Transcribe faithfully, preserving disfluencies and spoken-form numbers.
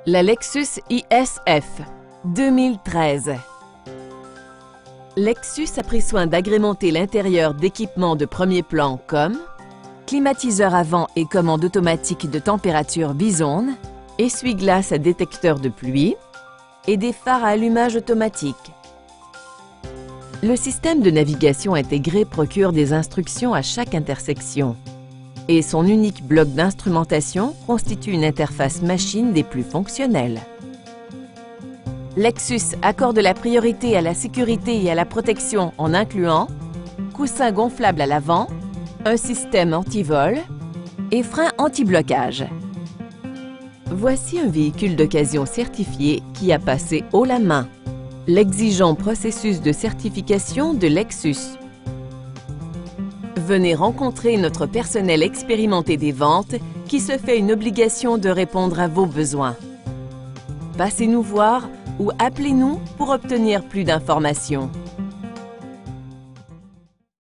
La Lexus I S F deux mille treize. Lexus a pris soin d'agrémenter l'intérieur d'équipements de premier plan comme climatiseur avant et commande automatique de température Bizone, essuie-glace à détecteur de pluie et des phares à allumage automatique. Le système de navigation intégré procure des instructions à chaque intersection et son unique bloc d'instrumentation constitue une interface machine des plus fonctionnelles. Lexus accorde la priorité à la sécurité et à la protection en incluant coussins gonflables à l'avant, un système anti-vol et freins anti-blocage. Voici un véhicule d'occasion certifié qui a passé haut la main l'exigeant processus de certification de Lexus. Venez rencontrer notre personnel expérimenté des ventes qui se fait une obligation de répondre à vos besoins. Passez nous voir ou appelez-nous pour obtenir plus d'informations.